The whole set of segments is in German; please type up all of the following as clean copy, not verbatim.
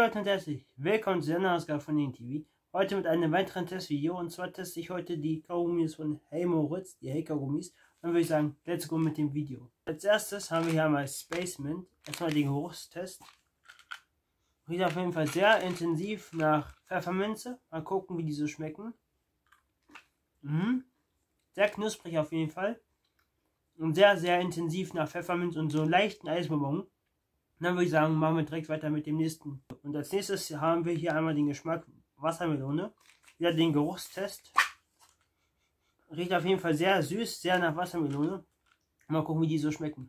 Leute und herzlich willkommen zu einer Ausgabe von ENTV. Heute mit einem weiteren Testvideo, und zwar teste ich heute die Kaugummis von Hey Moritz, die Hey Kaugummis. Dann würde ich sagen, let's go mit dem Video. Als erstes haben wir hier einmal Space Mint. Erstmal den Geruchstest. Riecht auf jeden Fall sehr intensiv nach Pfefferminze. Mal gucken, wie die so schmecken. Sehr knusprig auf jeden Fall. Und sehr, sehr intensiv nach Pfefferminz und so leichten Eisbonbon. Dann würde ich sagen, machen wir direkt weiter mit dem nächsten. Und als nächstes haben wir hier einmal den Geschmack Wassermelone. Wieder den Geruchstest. Riecht auf jeden Fall sehr süß, sehr nach Wassermelone. Mal gucken, wie die so schmecken.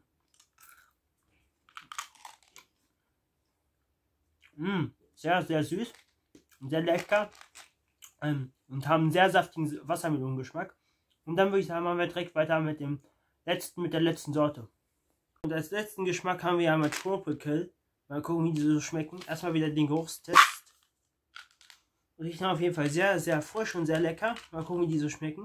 Sehr, sehr süß. Sehr lecker. Und haben sehr saftigen Wassermelonengeschmack. Und dann würde ich sagen, machen wir direkt weiter mit der letzten Sorte. Und als letzten Geschmack haben wir einmal Tropical. Mal gucken, wie die so schmecken. Erstmal wieder den Geruchstest. Riechen auf jeden Fall sehr, sehr frisch und sehr lecker. Mal gucken, wie die so schmecken.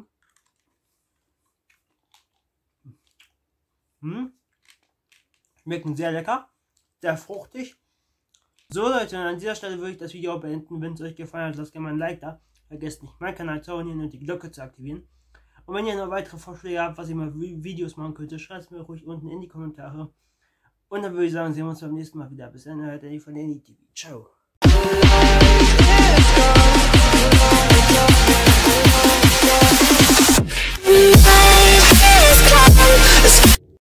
Schmecken sehr lecker. Sehr fruchtig. So Leute, an dieser Stelle würde ich das Video auch beenden. Wenn es euch gefallen hat, lasst gerne mal ein Like da. Vergesst nicht, meinen Kanal zu abonnieren und die Glocke zu aktivieren. Und wenn ihr noch weitere Vorschläge habt, was ich mal Videos machen könnte, schreibt es mir ruhig unten in die Kommentare. Und dann würde ich sagen, sehen wir uns beim nächsten Mal wieder. Bis dann, hört ihr von der ENTV. Ciao.